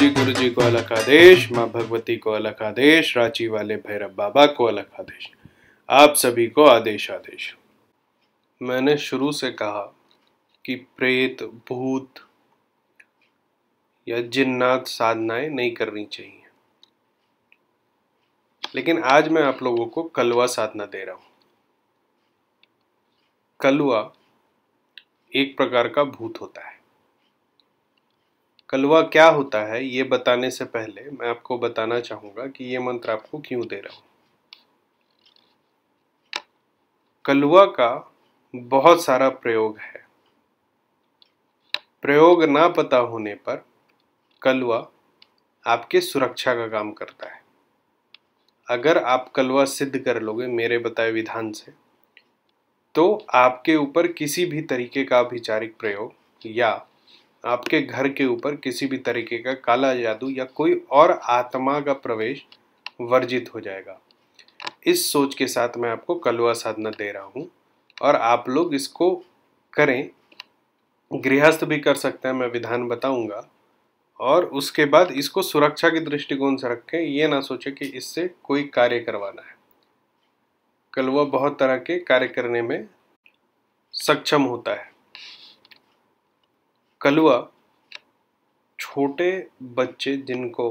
गुरु जी को अलग आदेश, माँ भगवती को अलग आदेश, रांची वाले भैरव बाबा को अलग आदेश। आप सभी को आदेश आदेश। मैंने शुरू से कहा कि प्रेत, भूत या जिन्नात साधनाएं नहीं करनी चाहिए, लेकिन आज मैं आप लोगों को कलवा साधना दे रहा हूं। कलवा एक प्रकार का भूत होता है। कलवा क्या होता है ये बताने से पहले मैं आपको बताना चाहूंगा कि ये मंत्र आपको क्यों दे रहा हूं। कलवा का बहुत सारा प्रयोग है। प्रयोग ना पता होने पर कलवा आपके सुरक्षा का काम करता है। अगर आप कलवा सिद्ध कर लोगे मेरे बताए विधान से, तो आपके ऊपर किसी भी तरीके का अभिचारिक प्रयोग या आपके घर के ऊपर किसी भी तरीके का काला जादू या कोई और आत्मा का प्रवेश वर्जित हो जाएगा। इस सोच के साथ मैं आपको कलवा साधना दे रहा हूं और आप लोग इसको करें। गृहस्थ भी कर सकते हैं, मैं विधान बताऊंगा। और उसके बाद इसको सुरक्षा के दृष्टिकोण से रखें, ये ना सोचे कि इससे कोई कार्य करवाना है। कलवा बहुत तरह के कार्य करने में सक्षम होता है। कलवा छोटे बच्चे जिनको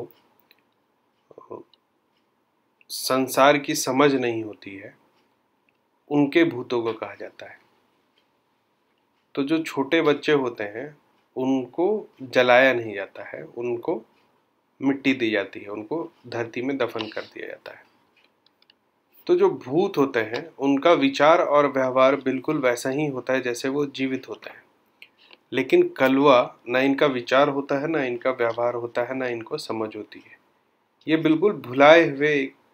संसार की समझ नहीं होती है, उनके भूतों को कहा जाता है। तो जो छोटे बच्चे होते हैं उनको जलाया नहीं जाता है, उनको मिट्टी दी जाती है, उनको धरती में दफन कर दिया जाता है। तो जो भूत होते हैं उनका विचार और व्यवहार बिल्कुल वैसा ही होता है जैसे वो जीवित होते हैं। लेकिन कलवा ना इनका विचार होता है, ना इनका व्यवहार होता है, ना इनको समझ होती है। ये बिल्कुल भुलाए हुए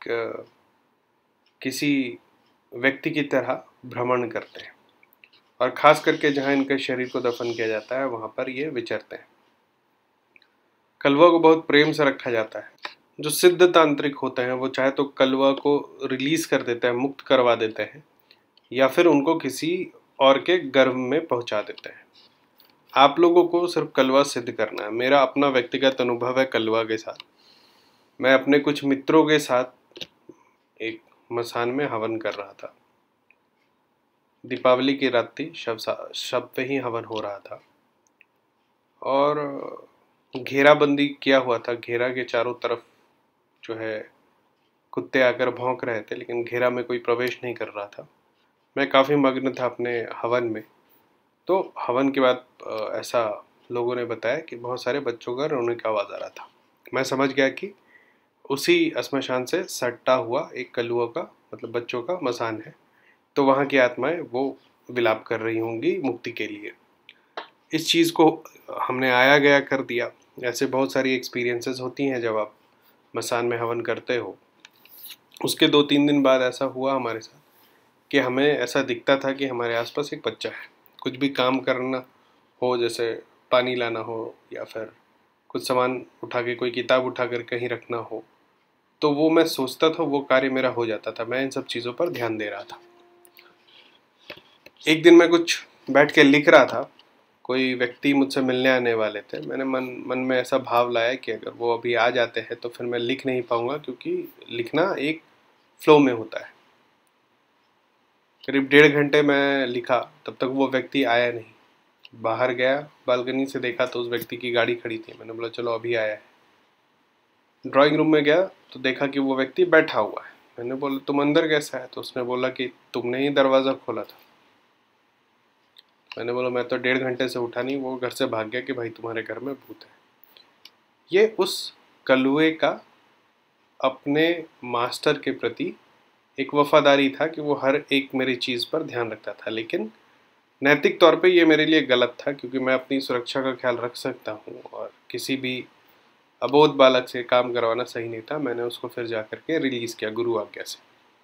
किसी व्यक्ति की तरह भ्रमण करते हैं और खास करके जहाँ इनके शरीर को दफन किया जाता है वहां पर ये विचरते हैं। कलवा को बहुत प्रेम से रखा जाता है। जो सिद्ध तांत्रिक होते हैं वो चाहे तो कलवा को रिलीज कर देते हैं, मुक्त करवा देते हैं, या फिर उनको किसी और के गर्भ में पहुंचा देते हैं। आप लोगों को सिर्फ कलवा सिद्ध करना है। मेरा अपना व्यक्तिगत अनुभव है कलवा के साथ। मैं अपने कुछ मित्रों के साथ एक मसान में हवन कर रहा था। दीपावली की रात थी, शब पे ही हवन हो रहा था और घेराबंदी किया हुआ था। घेरा के चारों तरफ जो है कुत्ते आकर भौंक रहे थे, लेकिन घेरा में कोई प्रवेश नहीं कर रहा था। मैं काफ़ी मग्न था अपने हवन में। तो हवन के बाद ऐसा लोगों ने बताया कि बहुत सारे बच्चों का रोने की आवाज़ आ रहा था। मैं समझ गया कि उसी श्मशान से सट्टा हुआ एक कलुओं का, मतलब बच्चों का मसान है। तो वहाँ की आत्माएं वो विलाप कर रही होंगी मुक्ति के लिए। इस चीज़ को हमने आया गया कर दिया। ऐसे बहुत सारी एक्सपीरियंसेस होती हैं जब आप मसान में हवन करते हो। उसके 2-3 दिन बाद ऐसा हुआ हमारे साथ कि हमें ऐसा दिखता था कि हमारे आसपास एक बच्चा है। कुछ भी काम करना हो, जैसे पानी लाना हो या फिर कुछ सामान उठा के, कोई किताब उठा कर कहीं रखना हो, तो वो मैं सोचता था, वो कार्य मेरा हो जाता था। मैं इन सब चीज़ों पर ध्यान दे रहा था। एक दिन मैं कुछ बैठ के लिख रहा था। कोई व्यक्ति मुझसे मिलने आने वाले थे। मैंने मन में ऐसा भाव लाया कि अगर वो अभी आ जाते हैं तो फिर मैं लिख नहीं पाऊंगा, क्योंकि लिखना एक फ्लो में होता है। करीब 1.5 घंटे मैं लिखा, तब तक वो व्यक्ति आया नहीं। बाहर गया, बालकनी से देखा तो उस व्यक्ति की गाड़ी खड़ी थी। मैंने बोला चलो अभी आया है। ड्राइंग रूम में गया तो देखा कि वो व्यक्ति बैठा हुआ है। मैंने बोला तुम अंदर कैसा है? तो उसने बोला कि तुमने ही दरवाज़ा खोला था। मैंने बोला मैं तो 1.5 घंटे से उठा नहीं। वो घर से भाग गया कि भाई तुम्हारे घर में भूत है। ये उस कलुए का अपने मास्टर के प्रति एक वफादारी था कि वो हर एक मेरी चीज़ पर ध्यान रखता था। लेकिन नैतिक तौर पे ये मेरे लिए गलत था, क्योंकि मैं अपनी सुरक्षा का ख्याल रख सकता हूँ और किसी भी अबोध बालक से काम करवाना सही नहीं था। मैंने उसको फिर जा करके रिलीज़ किया गुरु आज्ञा से।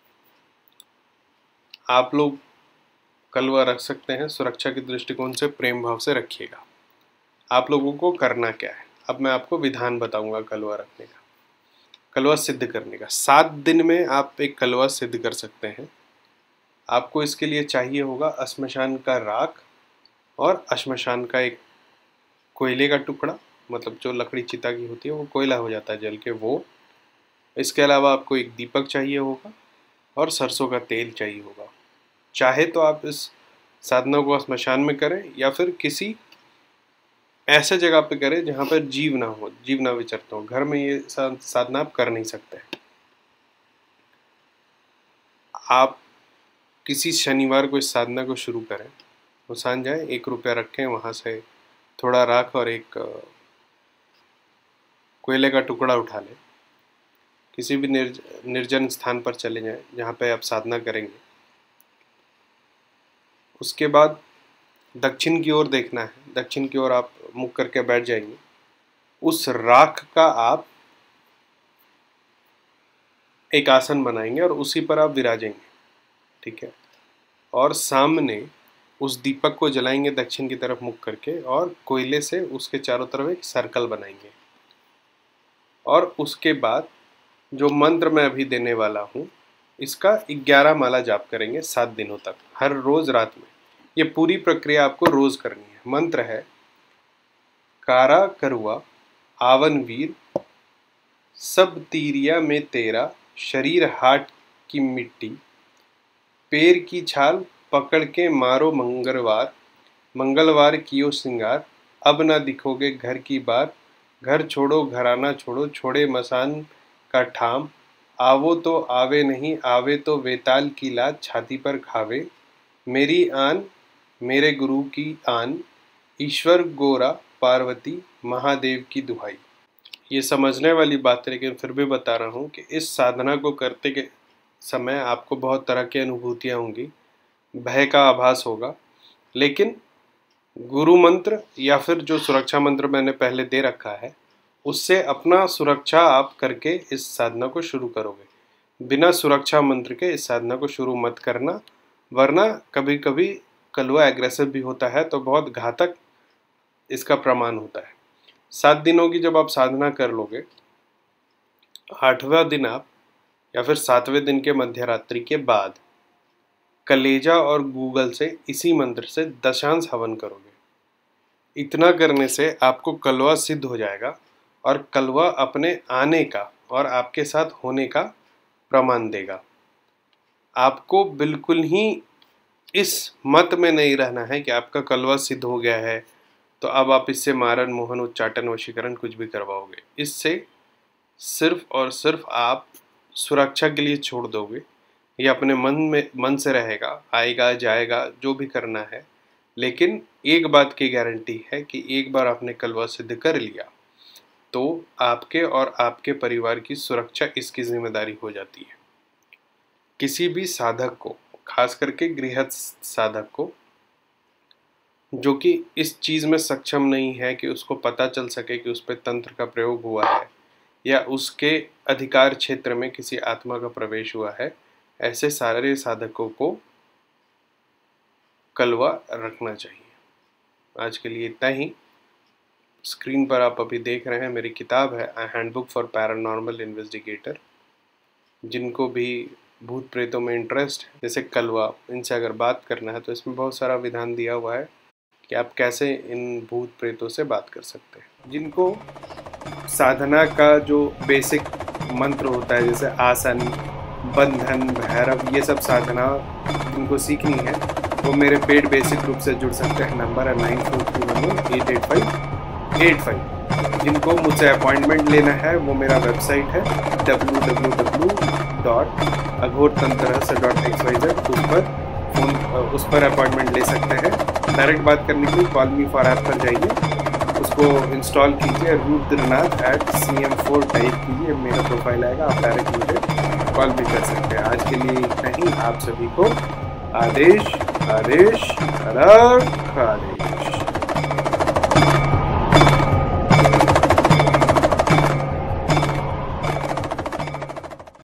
आप लोग कलवा रख सकते हैं, सुरक्षा के दृष्टिकोण से प्रेम भाव से रखिएगा। आप लोगों को करना क्या है, अब मैं आपको विधान बताऊंगा कलवा रखने का, कलवा सिद्ध करने का। 7 दिन में आप एक कलवा सिद्ध कर सकते हैं। आपको इसके लिए चाहिए होगा श्मशान का राख और श्मशान का एक कोयले का टुकड़ा मतलब जो लकड़ी चिता की होती है वो कोयला हो जाता है जल के वो। इसके अलावा आपको एक दीपक चाहिए होगा और सरसों का तेल चाहिए होगा। चाहे तो आप इस साधना को स्मशान में करें या फिर किसी ऐसे जगह पे करें जहाँ पर जीव ना हो, जीव ना विचरते हो। घर में ये साधना आप कर नहीं सकते। आप किसी शनिवार को इस साधना को शुरू करें, वो सान जाए, 1 रुपया रखें, वहाँ से थोड़ा राख और एक कोयले का टुकड़ा उठा लें, किसी भी निर्जन स्थान पर चले जाएं जहाँ पे आप साधना करेंगे। उसके बाद दक्षिण की ओर देखना है, दक्षिण की ओर आप मुख करके बैठ जाएंगे। उस राख का आप एक आसन बनाएंगे और उसी पर आप विराजेंगे, ठीक है। और सामने उस दीपक को जलाएंगे दक्षिण की तरफ मुख करके और कोयले से उसके चारों तरफ एक सर्कल बनाएंगे। और उसके बाद जो मंत्र मैं अभी देने वाला हूँ इसका 11 माला जाप करेंगे 7 दिनों तक, हर रोज रात में। ये पूरी प्रक्रिया आपको रोज करनी है। मंत्र है कारा करुआ आवन वीर सब तीरिया में तेरा शरीर हाट की मिट्टी पैर की छाल पकड़ के मारो मंगलवार मंगलवार कियो सिंगार अब ना दिखोगे घर की बार घर छोड़ो घराना छोड़ो छोड़े मसान का ठाम आवो तो आवे नहीं आवे तो वेताल की लात छाती पर खावे मेरी आन मेरे गुरु की आन ईश्वर गोरा पार्वती महादेव की दुहाई। ये समझने वाली बात है, लेकिन फिर भी बता रहा हूँ कि इस साधना को करते के समय आपको बहुत तरह की अनुभूतियाँ होंगी, भय का आभास होगा, लेकिन गुरु मंत्र या फिर जो सुरक्षा मंत्र मैंने पहले दे रखा है उससे अपना सुरक्षा आप करके इस साधना को शुरू करोगे। बिना सुरक्षा मंत्र के इस साधना को शुरू मत करना, वरना कभी कभी कलवा एग्रेसिव भी होता है तो बहुत घातक इसका प्रमाण होता है। 7 दिनों की जब आप साधना कर लोगे, 8वां दिन आप या फिर 7वें दिन के मध्यरात्रि के बाद कलेजा और गूगल से इसी मंत्र से दशांश हवन करोगे। इतना करने से आपको कलवा सिद्ध हो जाएगा और कलवा अपने आने का और आपके साथ होने का प्रमाण देगा। आपको बिल्कुल ही इस मत में नहीं रहना है कि आपका कलवा सिद्ध हो गया है तो अब आप इससे मारण मोहन उच्चाटन वशीकरण कुछ भी करवाओगे। इससे सिर्फ और सिर्फ आप सुरक्षा के लिए छोड़ दोगे। ये अपने मन से रहेगा, आएगा जाएगा जो भी करना है, लेकिन एक बात की गारंटी है कि एक बार आपने कलवा सिद्ध कर लिया तो आपके और आपके परिवार की सुरक्षा इसकी जिम्मेदारी हो जाती है। किसी भी साधक को, खास करके गृहस्थ साधक को, जो कि इस चीज़ में सक्षम नहीं है कि उसको पता चल सके कि उस पर तंत्र का प्रयोग हुआ है या उसके अधिकार क्षेत्र में किसी आत्मा का प्रवेश हुआ है, ऐसे सारे साधकों को कलवा रखना चाहिए। आज के लिए इतना ही। स्क्रीन पर आप अभी देख रहे हैं मेरी किताब है a handbook for paranormal investigator. जिनको भी भूत प्रेतों में इंटरेस्ट है, जैसे कलवा, इनसे अगर बात करना है तो इसमें बहुत सारा विधान दिया हुआ है कि आप कैसे इन भूत प्रेतों से बात कर सकते हैं। जिनको साधना का जो बेसिक मंत्र होता है जैसे आसन, बंधन, भैरव, ये सब साधना जिनको सीखनी है वो मेरे पेड बेसिक ग्रुप से जुड़ सकते हैं। नंबर है 9431885885। जिनको मुझसे अपॉइंटमेंट लेना है वो मेरा वेबसाइट है www.aghortantrahasya.xyz। उस पर अपॉइंटमेंट ले सकते हैं। डायरेक्ट बात करने के लिए कॉल मी फॉर ऐप पर जाइए, उसको इंस्टॉल कीजिए, rudranath@cm4 टाइप कीजिए, मेरा प्रोफाइल आएगा, आप डायरेक्ट मुझे कॉल भी कर सकते हैं। आज के लिए इतना ही। आप सभी को आदेश आदेश आदेश।